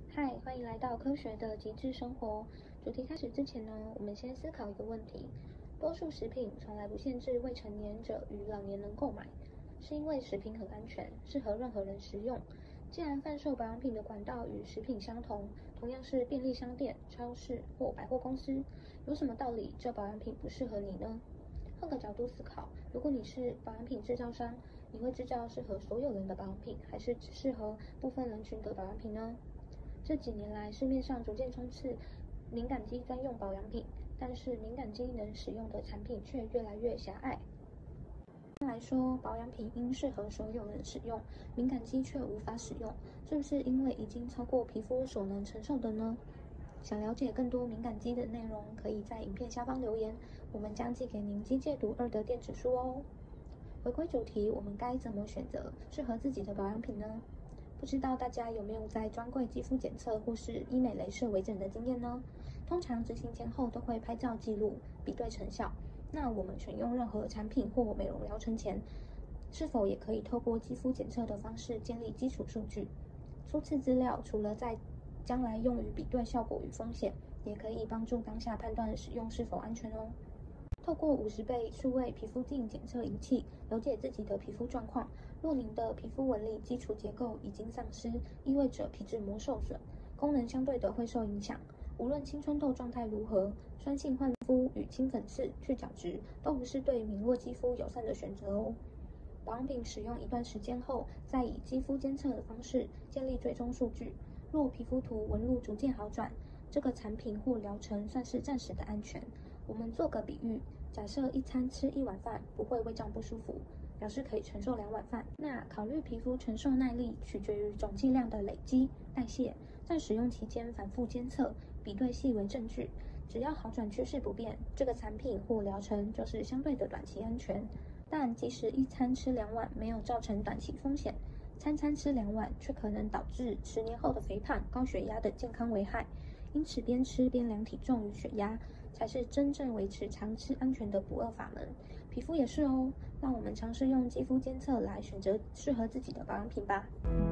嗨，欢迎来到科学的极致生活。主题开始之前呢，我们先思考一个问题：多数食品从来不限制未成年者与老年人购买，是因为食品很安全，适合任何人食用。既然贩售保养品的管道与食品相同，同样是便利商店、超市或百货公司，有什么道理这保养品不适合你呢？换个角度思考，如果你是保养品制造商，你会制造适合所有人的保养品，还是只适合部分人群的保养品呢？这几年来，市面上逐渐充斥敏感肌专用保养品，但是敏感肌能使用的产品却越来越狭隘。一般来说，保养品应适合所有人使用，敏感肌却无法使用，是不是因为已经超过皮肤所能承受的呢？想了解更多敏感肌的内容，可以在影片下方留言，我们将寄给您《肌戒毒2》的电子书哦。回归主题，我们该怎么选择适合自己的保养品呢？不知道大家有没有在专柜肌肤检测或是医美雷射微整的经验呢？通常执行前后都会拍照记录，比对成效。那我们选用任何产品或美容疗程前，是否也可以透过肌肤检测的方式建立基础数据？初次资料除了在将来用于比对效果与风险，也可以帮助当下判断使用是否安全哦。透过50倍数位皮肤镜检测仪器，了解自己的皮肤状况。若您的皮肤纹理基础结构已经丧失，意味着皮质膜受损，功能相对的会受影响。无论青春痘状态如何，酸性焕肤与清粉刺、去角质都不是对敏弱肌肤友善的选择哦。保养品使用一段时间后，再以肌肤监测的方式建立追踪数据。若皮肤图纹路逐渐好转，这个产品或疗程算是暂时的安全。我们做个比喻，假设一餐吃1碗饭不会胃胀不舒服，表示可以承受2碗饭。那考虑皮肤承受耐力取决于总剂量的累积、代谢，在使用期间反复监测，比对细微证据。只要好转趋势不变，这个产品或疗程就是相对的短期安全。但即使一餐吃2碗没有造成短期风险，餐餐吃2碗却可能导致10年后的肥胖、高血压等健康危害。因此，边吃边量体重与血压，才是真正维持长期安全的不二法门。皮肤也是哦，让我们尝试用肌肤监测来选择适合自己的保养品吧。